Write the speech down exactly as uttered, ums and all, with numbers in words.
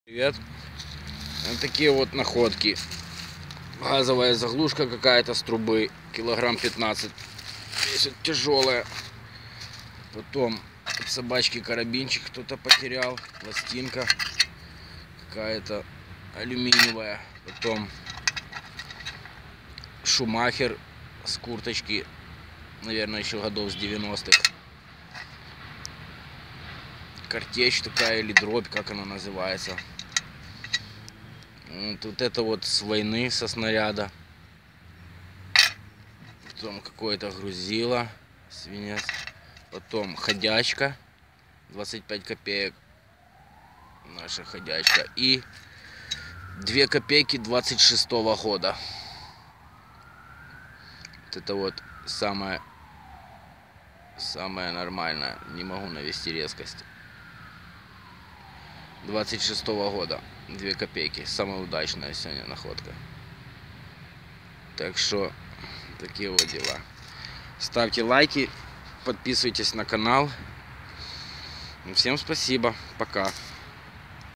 Привет. Вот такие вот находки. Газовая заглушка какая-то с трубы, килограмм пятнадцать. Весит, тяжелая. Потом от собачки карабинчик кто-то потерял. Пластинка какая-то алюминиевая. Потом Шумахер с курточки, наверное, еще годов с девяностых. Картечь такая или дробь, как она называется. Вот, вот это вот с войны, со снаряда. Потом какое-то грузило, свинец. Потом ходячка, двадцать пять копеек. Наша ходячка. И две копейки двадцать шестого года. Вот это вот самое, самое нормальное. Не могу навести резкость. двадцать шестого года. две копейки. Самая удачная сегодня находка. Так что такие вот дела. Ставьте лайки, подписывайтесь на канал. Всем спасибо. Пока.